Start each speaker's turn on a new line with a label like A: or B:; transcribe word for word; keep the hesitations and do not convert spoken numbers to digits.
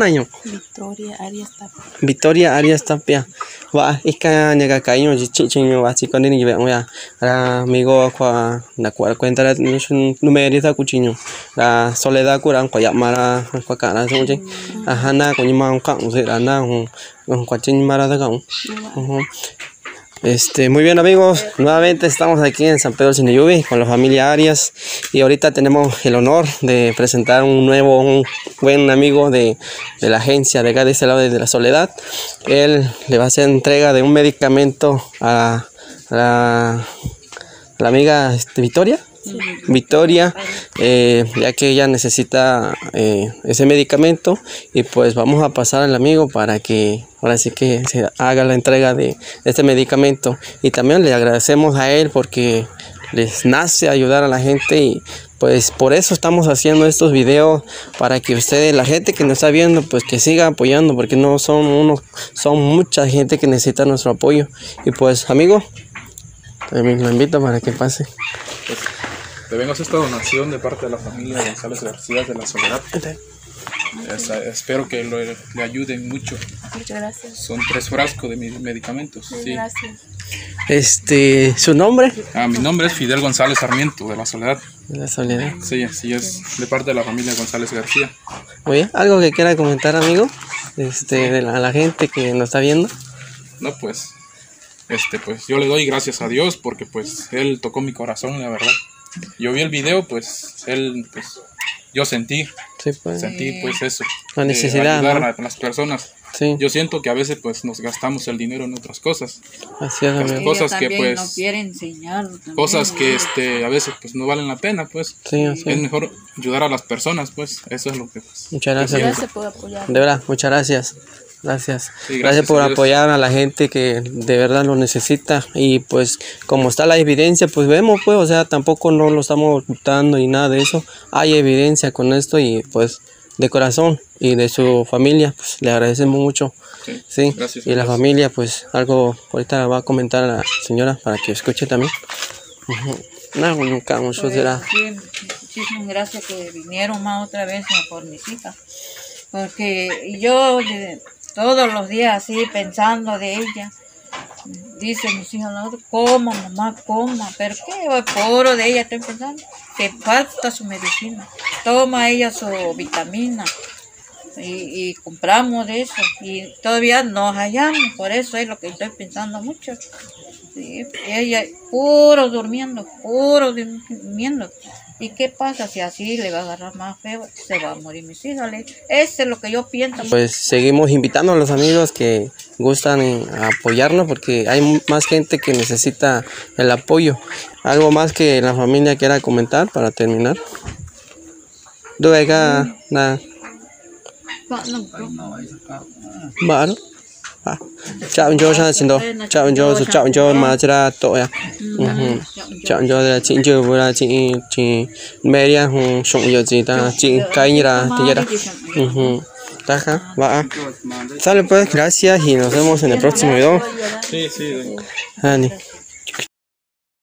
A: año?
B: Victoria Arias Tapia.
A: Victoria Arias Tapia. Va, es que nega caño, chichiño, así con ni veo ya. La amigo qua na qua cuenta la número de cuchiño. La soledad curan qua llamara qua cara sonje. Ajana con ma un can se na un qua chin mara da can. Este, muy bien amigos, nuevamente estamos aquí en San Pedro Sinauyubi con la familia Arias y ahorita tenemos el honor de presentar un nuevo, un buen amigo de, de la agencia de acá de este lado de la Soledad. Él le va a hacer entrega de un medicamento a la, a la amiga este, Victoria. Sí. Victoria, eh, ya que ella necesita eh, ese medicamento y pues vamos a pasar al amigo para que ahora sí que se haga la entrega de este medicamento y también le agradecemos a él porque les nace ayudar a la gente y pues por eso estamos haciendo estos videos para que ustedes, la gente que nos está viendo, pues que siga apoyando porque no son unos, son mucha gente que necesita nuestro apoyo y pues amigo, también lo invito para que pase.
C: Pues, te vengo a hacer esta donación de parte de la familia González García de la Soledad. Es, espero que lo, le ayuden mucho.
B: Muchas gracias.
C: Son tres frascos de mis medicamentos.
B: Sí,
C: sí.
B: Gracias.
A: Este, ¿su nombre?
C: Ah, mi nombre es Fidel González Sarmiento de la Soledad.
A: De la Soledad.
C: Sí, sí, es de parte de la familia González García.
A: Oye, ¿algo que quiera comentar, amigo? Este, de la, la gente que nos está viendo.
C: No, pues, este, pues yo le doy gracias a Dios porque pues Él tocó mi corazón, la verdad. Yo vi el video, pues, Él, pues, yo sentí,
A: sí, pues.
C: sentí pues eso.
A: La necesidad,
C: de ayudar,
A: ¿no?,
C: a las personas.
A: Sí.
C: Yo siento que a veces pues nos gastamos el dinero en otras cosas.
A: Así es, amigo.
C: Cosas que pues
B: no quiere enseñar, también,
C: cosas que este a veces pues no valen la pena, pues.
A: Sí, sí.
C: Es mejor ayudar a las personas, pues. Eso es lo que pues.
A: Muchas gracias.
B: Ya se puede apoyar.
A: De verdad, muchas gracias. Gracias.
C: Sí, gracias,
A: gracias por
C: a
A: apoyar a la gente que de verdad lo necesita y pues como está la evidencia, pues vemos pues, o sea, tampoco no lo estamos ocultando ni nada de eso. Hay evidencia con esto y pues de corazón y de su familia, pues le agradecemos mucho.
C: Sí,
A: sí.
C: Gracias,
A: y la
C: gracias.
A: familia, pues algo ahorita va a comentar a la señora para que escuche también. Uh-huh. No, nunca, mucho
D: Pues,
A: será.
D: sí, muchísimas gracias que vinieron más otra vez por mis hijas. Porque yo eh, todos los días así pensando de ella. Dice mis hijas, coma mamá, coma. Pero qué puro de ella estoy pensando. Que falta su medicina. Toma ella su vitamina. Y, y compramos de eso y todavía nos hallamos, por eso es lo que estoy pensando mucho. Sí, ella puro durmiendo, puro durmiendo. ¿Y qué pasa si así le va a agarrar más feo? Se va a morir mis hijas. Eso es lo que yo pienso.
A: Pues seguimos invitando a los amigos que gustan en apoyarnos porque hay más gente que necesita el apoyo. Algo más que la familia quiera comentar para terminar. Duega, nada. Vâng. Chào anh cho xin đâu. Chào anh cho chào anh cho mà ra tội à. Chào anh cho là chị chưa vừa là chị chị Maria hùng sống giờ gì ta chị cái như là thì ra. Ta khá. Va. Sale pues, gracias y nos vemos en el próximo video.
C: Sí, sí.
A: Ani.